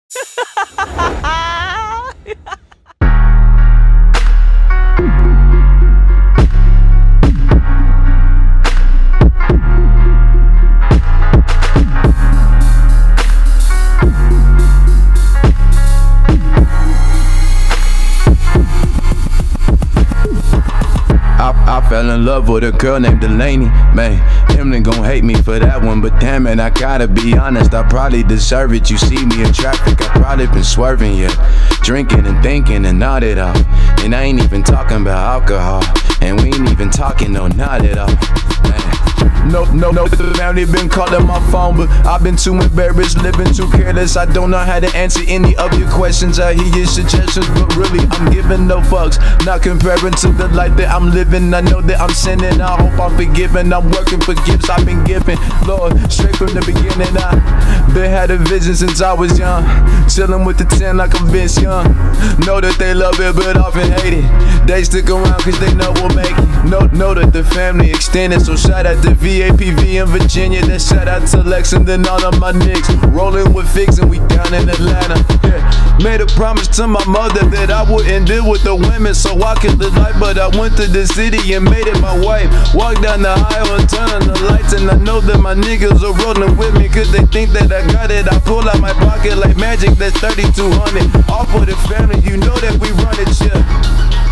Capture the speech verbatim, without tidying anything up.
I fell in love with a girl named Delaney. Man, Emily gon' hate me for that one, but damn it, I gotta be honest, I probably deserve it. You see me in traffic, I probably been swerving, yeah, drinking and thinking and not it off. And I ain't even talking about alcohol, and we ain't even talking, no, not at all. Man. No, no, no, now they been calling my phone, but I've been too embarrassed, living too careless. I don't know how to answer any of your questions. I hear your suggestions, but really I'm giving no fucks. Not comparing to the life that I'm living. I know that I'm sinning, I hope I'm forgiven. I'm working for gifts I've been given, Lord, straight from the beginning. I been had a vision since I was young, chilling with the ten like I'm Vince Young. Know that they love it, but often hate it. They stick around cause they know we'll make it. Know, know that the family extended, so shout out to V A P V in Virginia, then shout out to Lex and then all of my niggas. Rolling with Figs and we down in Atlanta. Yeah. Made a promise to my mother that I wouldn't deal with the women so I could live life, but I went to the city and made it my wife. Walked down the aisle and turned on the lights, and I know that my niggas are rolling with me cause they think that I got it. I pull out my pocket like magic, that's thirty-two hundred. All for the family, you know that we run it, yeah.